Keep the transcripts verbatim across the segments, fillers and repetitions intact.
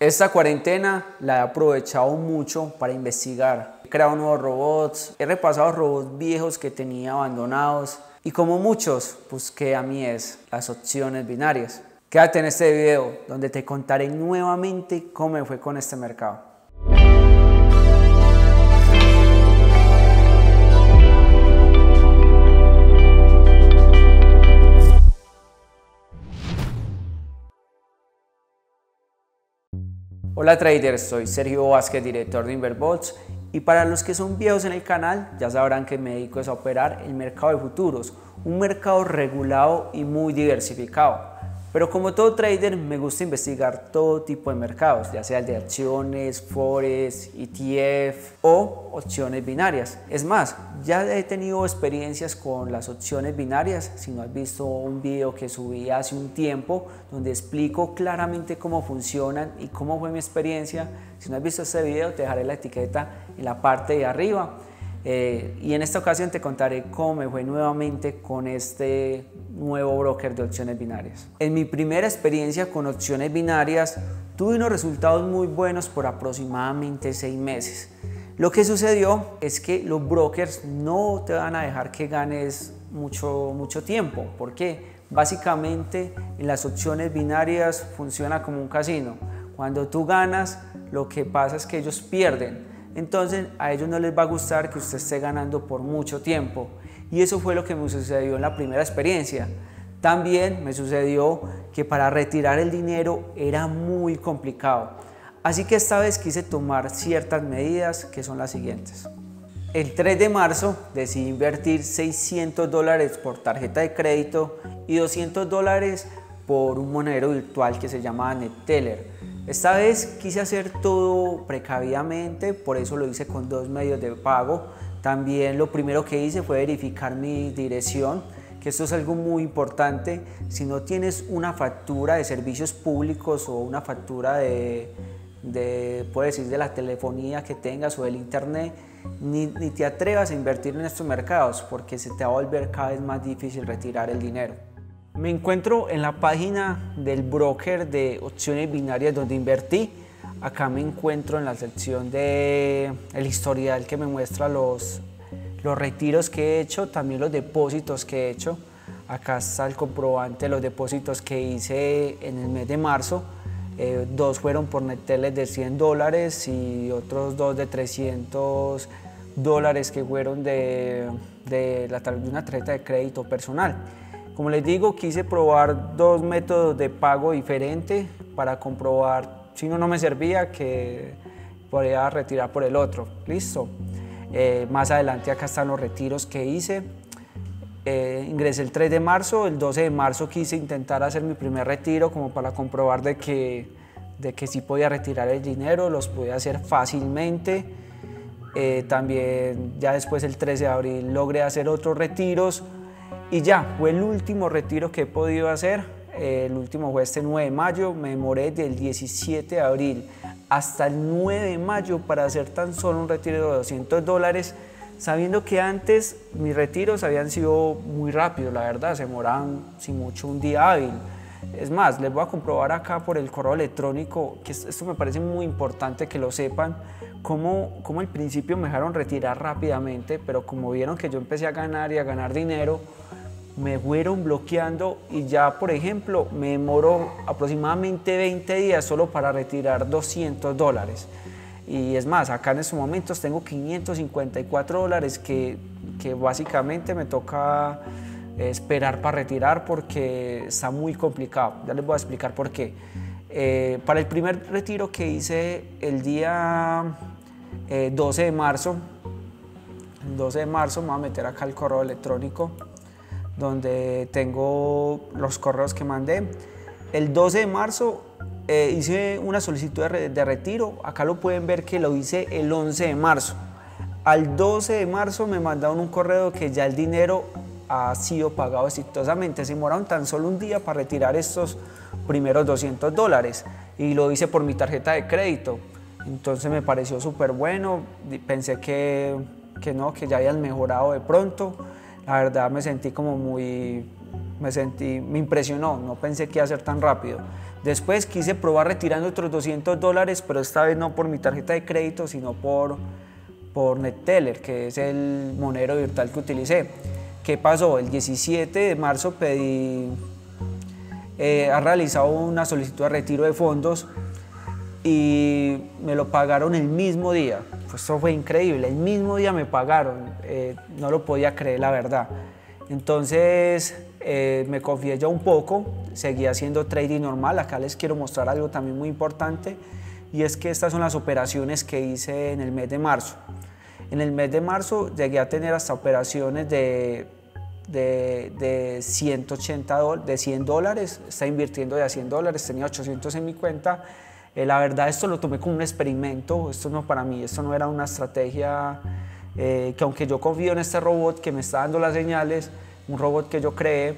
Esta cuarentena la he aprovechado mucho para investigar. He creado nuevos robots, he repasado robots viejos que tenía abandonados y como muchos busqué a mi es las opciones binarias. Quédate en este video donde te contaré nuevamente cómo me fue con este mercado. Hola traders, soy Sergio Vázquez, director de Inverbots, y para los que son viejos en el canal ya sabrán que me dedico a operar el mercado de futuros, un mercado regulado y muy diversificado. Pero como todo trader me gusta investigar todo tipo de mercados, ya sea el de acciones, forex, E T F o opciones binarias. Es más, ya he tenido experiencias con las opciones binarias. Si no has visto un video que subí hace un tiempo donde explico claramente cómo funcionan y cómo fue mi experiencia, si no has visto este video te dejaré la etiqueta en la parte de arriba. Eh, y en esta ocasión te contaré cómo me fue nuevamente con este nuevo broker de opciones binarias. En mi primera experiencia con opciones binarias tuve unos resultados muy buenos por aproximadamente seis meses. Lo que sucedió es que los brokers no te van a dejar que ganes mucho, mucho tiempo. ¿Por qué? Básicamente en las opciones binarias funciona como un casino. Cuando tú ganas, lo que pasa es que ellos pierden. Entonces a ellos no les va a gustar que usted esté ganando por mucho tiempo y eso fue lo que me sucedió en la primera experiencia. También me sucedió que para retirar el dinero era muy complicado, así que esta vez quise tomar ciertas medidas que son las siguientes. El tres de marzo decidí invertir seiscientos dólares por tarjeta de crédito y doscientos dólares por un monedero virtual que se llama Neteller. Esta vez quise hacer todo precavidamente, por eso lo hice con dos medios de pago. También lo primero que hice fue verificar mi dirección, que esto es algo muy importante. Si no tienes una factura de servicios públicos o una factura de, de, puedes decir, de la telefonía que tengas o del internet, ni, ni te atrevas a invertir en estos mercados porque se te va a volver cada vez más difícil retirar el dinero. Me encuentro en la página del broker de opciones binarias donde invertí. Acá me encuentro en la sección de el historial que me muestra los, los retiros que he hecho, también los depósitos que he hecho. Acá está el comprobante de los depósitos que hice en el mes de marzo. Eh, dos fueron por Neteller de cien dólares y otros dos de trescientos dólares que fueron de, de, la, de una tarjeta de crédito personal. Como les digo, quise probar dos métodos de pago diferentes para comprobar si uno no me servía que podía retirar por el otro. Listo. Eh, más adelante acá están los retiros que hice. Eh, ingresé el tres de marzo, el doce de marzo quise intentar hacer mi primer retiro como para comprobar de que, de que sí podía retirar el dinero, los podía hacer fácilmente. Eh, también ya después el trece de abril logré hacer otros retiros. Y ya, fue el último retiro que he podido hacer, eh, el último fue este nueve de mayo, me demoré del diecisiete de abril hasta el nueve de mayo para hacer tan solo un retiro de doscientos dólares, sabiendo que antes mis retiros habían sido muy rápidos, la verdad, se demoraban sin mucho un día hábil. Es más, les voy a comprobar acá por el correo electrónico, que esto me parece muy importante que lo sepan, cómo, cómo al principio me dejaron retirar rápidamente, pero como vieron que yo empecé a ganar y a ganar dinero, me fueron bloqueando y ya, por ejemplo, me demoró aproximadamente veinte días solo para retirar doscientos dólares. Y es más, acá en estos momentos tengo quinientos cincuenta y cuatro dólares que, que básicamente me toca esperar para retirar porque está muy complicado. Ya les voy a explicar por qué. Eh, para el primer retiro que hice el día eh, doce de marzo, el doce de marzo me voy a meter acá el correo electrónico donde tengo los correos que mandé. El doce de marzo eh, hice una solicitud de, re, de retiro, acá lo pueden ver que lo hice el once de marzo. Al doce de marzo me mandaron un correo que ya el dinero ha sido pagado exitosamente. Se demoraron tan solo un día para retirar estos primeros doscientos dólares y lo hice por mi tarjeta de crédito. Entonces me pareció súper bueno, pensé que, que no, que ya habían mejorado de pronto. La verdad me sentí como muy, me sentí, me impresionó, no pensé que iba a ser tan rápido. Después quise probar retirando otros doscientos dólares, pero esta vez no por mi tarjeta de crédito, sino por, por NetTeller, que es el monedero virtual que utilicé. ¿Qué pasó? El diecisiete de marzo pedí, eh, ha realizado una solicitud de retiro de fondos y me lo pagaron el mismo día. Pues eso fue increíble, el mismo día me pagaron, eh, no lo podía creer, la verdad. Entonces eh, me confié ya un poco, seguí haciendo trading normal. Acá les quiero mostrar algo también muy importante, y es que estas son las operaciones que hice en el mes de marzo. En el mes de marzo llegué a tener hasta operaciones de, de, de ciento ochenta dólares, de cien dólares, está invirtiendo de a cien dólares, tenía ochocientos en mi cuenta. Eh, la verdad, esto lo tomé como un experimento, esto no para mí, esto no era una estrategia, eh, que aunque yo confío en este robot que me está dando las señales, un robot que yo creé,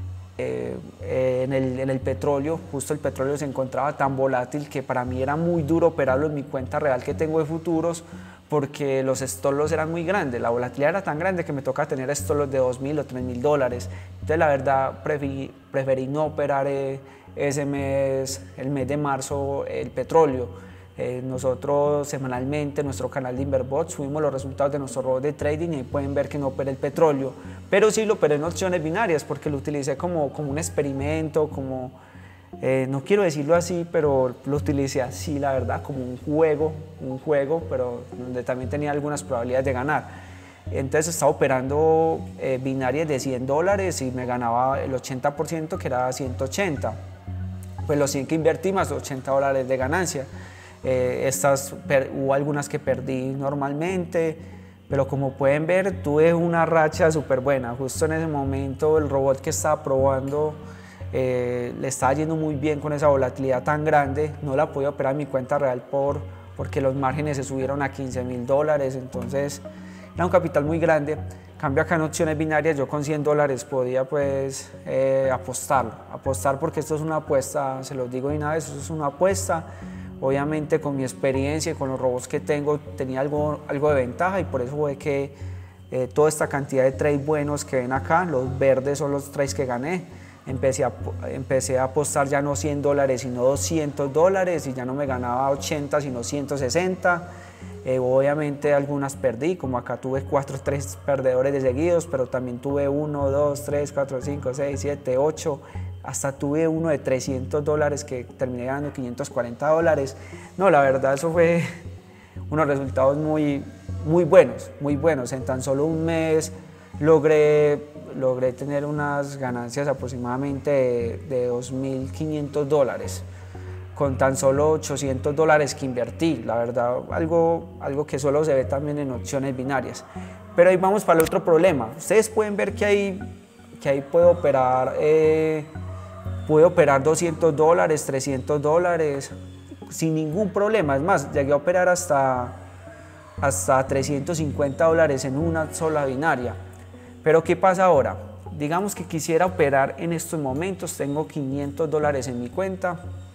eh, eh, en, el, en el petróleo, justo el petróleo se encontraba tan volátil que para mí era muy duro operarlo en mi cuenta real que tengo de futuros, porque los stop loss eran muy grandes, la volatilidad era tan grande que me toca tener stop loss de dos mil o tres mil dólares. Entonces la verdad preferí, preferí no operar eh, ese mes, el mes de marzo, el petróleo. Eh, nosotros semanalmente en nuestro canal de Inverbots subimos los resultados de nuestro robot de trading y pueden ver que no operé el petróleo, pero sí lo operé en opciones binarias porque lo utilicé como, como un experimento, como, eh, no quiero decirlo así, pero lo utilicé así, la verdad, como un juego, un juego, pero donde también tenía algunas probabilidades de ganar. Entonces estaba operando eh, binarias de cien dólares y me ganaba el ochenta por ciento, que era ciento ochenta. Pues los cien que invertí más ochenta dólares de ganancia. Eh, estas, per, hubo algunas que perdí normalmente, pero como pueden ver tuve una racha súper buena. Justo en ese momento el robot que estaba probando eh, le estaba yendo muy bien con esa volatilidad tan grande, no la podía operar en mi cuenta real por, porque los márgenes se subieron a quince mil dólares, entonces era un capital muy grande. Cambio acá en opciones binarias, yo con cien dólares podía pues eh, apostarlo, apostar porque esto es una apuesta, se los digo de una vez, esto es una apuesta. Obviamente con mi experiencia y con los robots que tengo tenía algo, algo de ventaja, y por eso fue que eh, toda esta cantidad de trades buenos que ven acá, los verdes son los trades que gané. Empecé a, empecé a apostar ya no cien dólares sino doscientos dólares, y ya no me ganaba ochenta sino ciento sesenta. Eh, obviamente algunas perdí, como acá tuve cuatro tres perdedores de seguidos, pero también tuve uno, dos, tres, cuatro, cinco, seis, siete, ocho. Hasta tuve uno de trescientos dólares que terminé ganando quinientos cuarenta dólares. No, la verdad, eso fue unos resultados muy, muy buenos, muy buenos. En tan solo un mes logré, logré tener unas ganancias aproximadamente de, de dos mil quinientos dólares, con tan solo ochocientos dólares que invertí. La verdad, algo, algo que solo se ve también en opciones binarias. Pero ahí vamos para el otro problema. Ustedes pueden ver que ahí, que ahí puedo operar... Eh, Pude operar doscientos dólares, trescientos dólares sin ningún problema. Es más, llegué a operar hasta, hasta trescientos cincuenta dólares en una sola binaria. Pero ¿qué pasa ahora? Digamos que quisiera operar en estos momentos, tengo quinientos dólares en mi cuenta.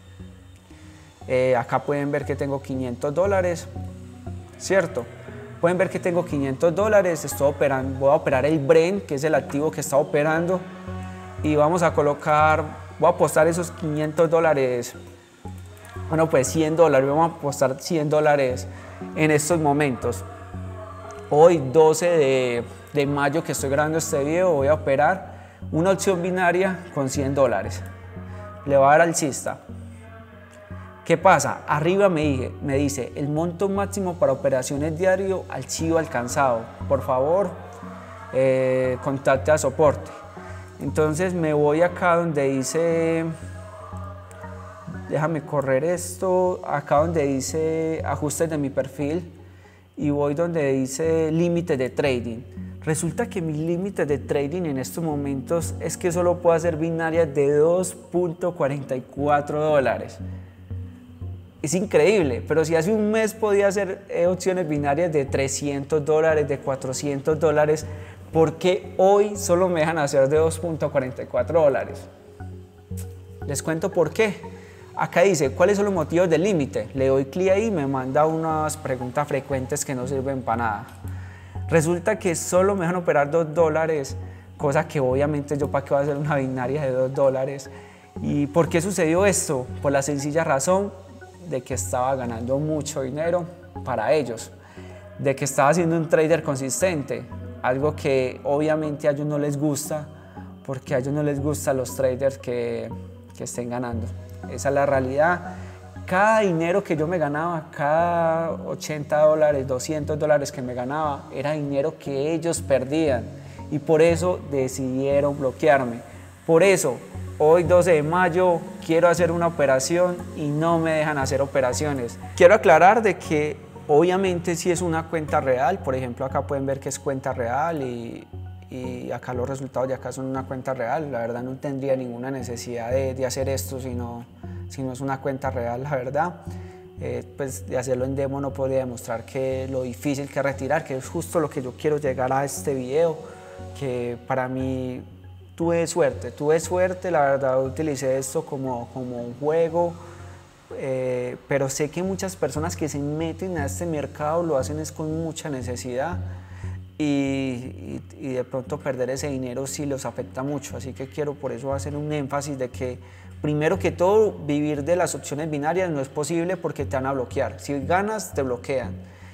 Eh, acá pueden ver que tengo quinientos dólares, ¿cierto? Pueden ver que tengo quinientos dólares, estoy operando, voy a operar el Brent, que es el activo que está operando, y vamos a colocar... Voy a apostar esos quinientos dólares, bueno pues cien dólares, vamos a apostar cien dólares en estos momentos. Hoy doce de mayo que estoy grabando este video, voy a operar una opción binaria con cien dólares. Le voy a dar alcista. ¿Qué pasa? Arriba me, dije, me dice el monto máximo para operaciones diario, archivo alcanzado. Por favor, eh, contacte a soporte. Entonces me voy acá donde dice, déjame correr esto, acá donde dice ajustes de mi perfil, y voy donde dice límites de trading. Resulta que mi límite de trading en estos momentos es que solo puedo hacer binarias de dos punto cuarenta y cuatro dólares. Es increíble, pero si hace un mes podía hacer eh, opciones binarias de trescientos dólares, de cuatrocientos dólares, ¿por qué hoy solo me dejan hacer de dos punto cuarenta y cuatro dólares? Les cuento por qué. Acá dice, ¿cuáles son los motivos del límite? Le doy clic ahí y me manda unas preguntas frecuentes que no sirven para nada. Resulta que solo me dejan operar dos dólares cosa que obviamente yo para qué voy a hacer una binaria de dos dólares. ¿Y por qué sucedió esto? Por la sencilla razón de que estaba ganando mucho dinero para ellos, de que estaba siendo un trader consistente, algo que obviamente a ellos no les gusta, porque a ellos no les gustan los traders que, que estén ganando. Esa es la realidad. Cada dinero que yo me ganaba, cada ochenta dólares, doscientos dólares que me ganaba, era dinero que ellos perdían y por eso decidieron bloquearme. Por eso, hoy doce de mayo, quiero hacer una operación y no me dejan hacer operaciones. Quiero aclarar de que obviamente si es una cuenta real, por ejemplo acá pueden ver que es cuenta real y, y acá los resultados de acá son una cuenta real. La verdad no tendría ninguna necesidad de, de hacer esto si no, si no es una cuenta real, la verdad. Eh, pues de hacerlo en demo no podría demostrar que lo difícil que es retirar, que es justo lo que yo quiero llegar a este video, que para mí tuve suerte, tuve suerte, la verdad utilicé esto como, como un juego, eh, pero sé que muchas personas que se meten a este mercado lo hacen es con mucha necesidad y, y, y de pronto perder ese dinero sí los afecta mucho, así que quiero por eso hacer un énfasis de que primero que todo vivir de las opciones binarias no es posible porque te van a bloquear, si ganas te bloquean.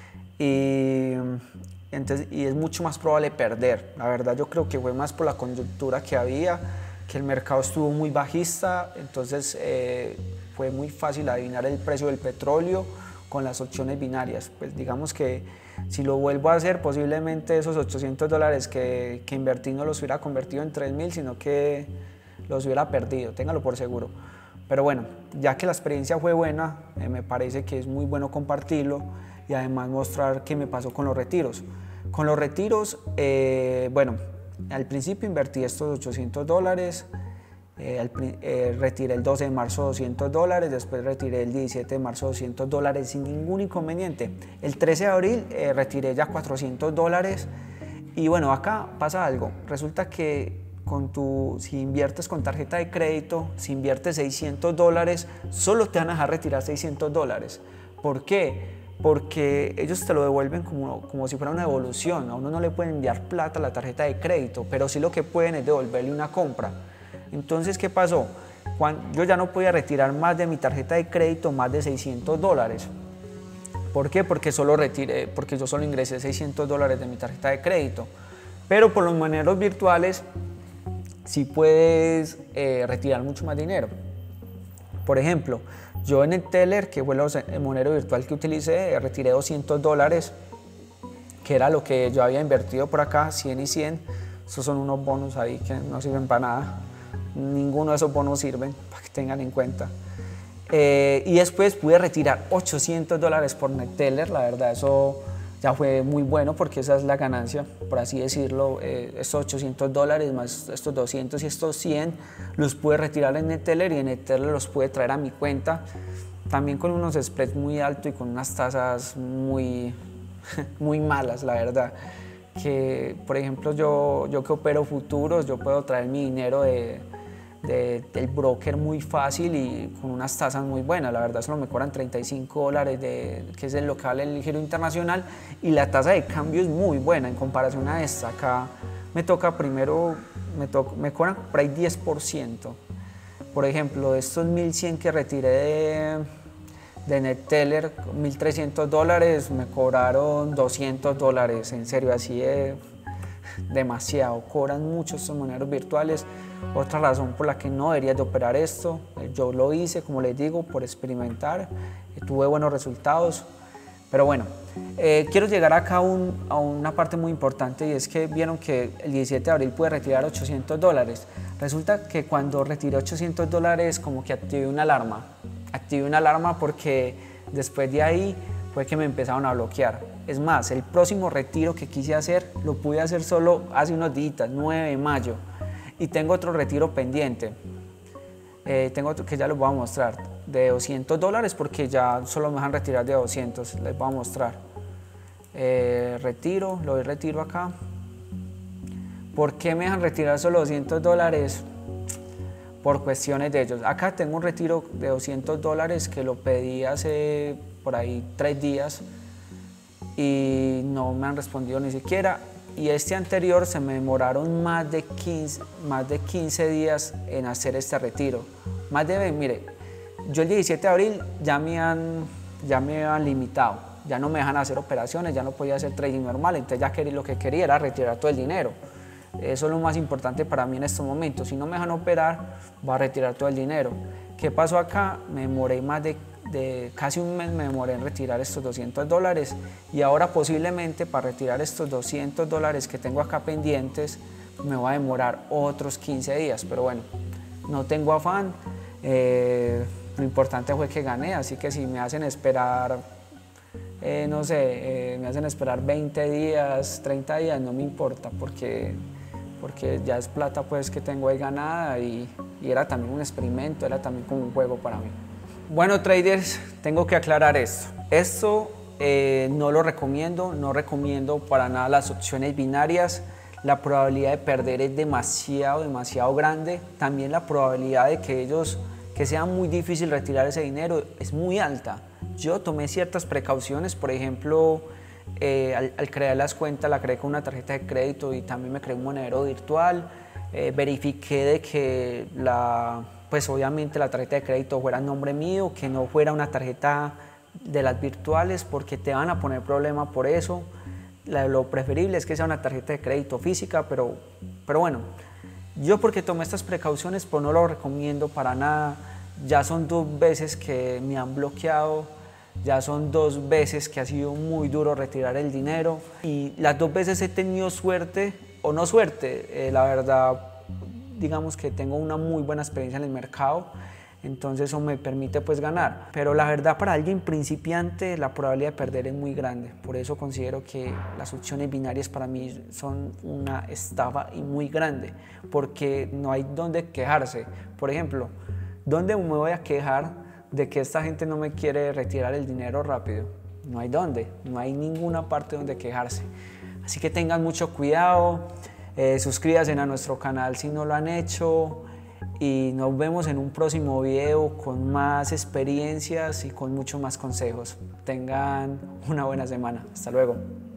Y, entonces, y es mucho más probable perder. La verdad yo creo que fue más por la coyuntura que había, que el mercado estuvo muy bajista, entonces eh, fue muy fácil adivinar el precio del petróleo con las opciones binarias. Pues digamos que si lo vuelvo a hacer, posiblemente esos ochocientos dólares que, que invertí no los hubiera convertido en tres mil, sino que los hubiera perdido, téngalo por seguro. Pero bueno, ya que la experiencia fue buena, eh, me parece que es muy bueno compartirlo y además mostrar qué me pasó con los retiros. Con los retiros, eh, bueno, al principio invertí estos ochocientos dólares, eh, al, eh, retiré el doce de marzo doscientos dólares, después retiré el diecisiete de marzo doscientos dólares sin ningún inconveniente. El trece de abril eh, retiré ya cuatrocientos dólares y bueno, acá pasa algo, resulta que con tu, si inviertes con tarjeta de crédito, si inviertes seiscientos dólares, solo te van a dejar retirar seiscientos dólares. ¿Por qué? Porque ellos te lo devuelven como, como si fuera una devolución. A uno no le pueden enviar plata a la tarjeta de crédito, pero sí lo que pueden es devolverle una compra. Entonces, ¿qué pasó? Cuando, yo ya no podía retirar más de mi tarjeta de crédito, más de seiscientos dólares. ¿Por qué? Porque, solo retiré, porque yo solo ingresé seiscientos dólares de mi tarjeta de crédito. Pero por los moneros virtuales, sí puedes eh, retirar mucho más dinero. Por ejemplo, yo en el Teller, que fue el monero virtual que utilicé, retiré doscientos dólares, que era lo que yo había invertido por acá, cien y cien. Esos son unos bonos ahí que no sirven para nada. Ninguno de esos bonos sirven, para que tengan en cuenta. Eh, y después pude retirar ochocientos dólares por Neteller, la verdad eso ya fue muy bueno porque esa es la ganancia, por así decirlo. Eh, estos ochocientos dólares más estos doscientos y estos cien los pude retirar en Neteller y en Neteller los pude traer a mi cuenta, también con unos spreads muy altos y con unas tasas muy, muy malas, la verdad. Que, por ejemplo, yo, yo que opero futuros, yo puedo traer mi dinero de, de, del broker muy fácil y con unas tasas muy buenas. La verdad solo me cobran treinta y cinco dólares, de, que es el local, el giro internacional, y la tasa de cambio es muy buena en comparación a esta. Acá me toca primero, me, to, me cobran por ahí diez por ciento. Por ejemplo, estos mil cien que retiré de, de Neteller, mil trescientos dólares, me cobraron doscientos dólares. En serio, así es demasiado. Cobran mucho estos moneros virtuales. Otra razón por la que no deberías de operar esto, yo lo hice, como les digo, por experimentar, tuve buenos resultados, pero bueno, eh, quiero llegar acá a, un, a una parte muy importante, y es que vieron que el diecisiete de abril pude retirar ochocientos dólares. Resulta que cuando retiré ochocientos dólares como que activé una alarma, activé una alarma porque después de ahí fue que me empezaron a bloquear. Es más, el próximo retiro que quise hacer lo pude hacer solo hace unos días, nueve de mayo. Y tengo otro retiro pendiente, eh, tengo otro que ya les voy a mostrar, de doscientos dólares, porque ya solo me dejan retirar de doscientos, les voy a mostrar. Eh, retiro, lo doy retiro acá. ¿Por qué me dejan retirar solo doscientos dólares? Por cuestiones de ellos. Acá tengo un retiro de doscientos dólares que lo pedí hace por ahí tres días y no me han respondido ni siquiera. y este anterior se me demoraron más de quince, más de quince días en hacer este retiro. Más de, mire, yo el diecisiete de abril ya me han, ya me han limitado, ya no me dejan hacer operaciones, ya no podía hacer trading normal, entonces ya quería, lo que quería era retirar todo el dinero. Eso es lo más importante para mí en estos momentos. Si no me dejan operar, voy a retirar todo el dinero. ¿Qué pasó acá? Me demoré más de, de casi un mes, me demoré en retirar estos doscientos dólares y ahora posiblemente para retirar estos doscientos dólares que tengo acá pendientes me va a demorar otros quince días, pero bueno, no tengo afán. Eh, lo importante fue que gané, así que si me hacen esperar, eh, no sé, eh, me hacen esperar veinte días, treinta días, no me importa porque... porque ya es plata pues que tengo ahí ganada y, y era también un experimento, era también como un juego para mí. Bueno, traders, tengo que aclarar esto. Esto eh, no lo recomiendo, no recomiendo para nada las opciones binarias. La probabilidad de perder es demasiado, demasiado grande. También la probabilidad de que ellos, que sea muy difícil retirar ese dinero es muy alta. Yo tomé ciertas precauciones, por ejemplo, Eh, al, al crear las cuentas la creé con una tarjeta de crédito y también me creé un monedero virtual. Eh, verifiqué de que la, pues obviamente la tarjeta de crédito fuera a nombre mío, que no fuera una tarjeta de las virtuales porque te van a poner problema por eso. La, lo preferible es que sea una tarjeta de crédito física, pero, pero bueno, yo porque tomé estas precauciones pues no lo recomiendo para nada. Ya son dos veces que me han bloqueado. Ya son dos veces que ha sido muy duro retirar el dinero y las dos veces he tenido suerte o no suerte. Eh, la verdad, digamos que tengo una muy buena experiencia en el mercado, entonces eso me permite pues ganar. Pero la verdad, para alguien principiante la probabilidad de perder es muy grande. Por eso considero que las opciones binarias para mí son una estafa y muy grande, porque no hay donde quejarse. Por ejemplo, ¿dónde me voy a quejar de que esta gente no me quiere retirar el dinero rápido? No hay dónde, no hay ninguna parte donde quejarse. Así que tengan mucho cuidado, eh, suscríbanse a nuestro canal si no lo han hecho y nos vemos en un próximo video con más experiencias y con muchos más consejos. Tengan una buena semana. Hasta luego.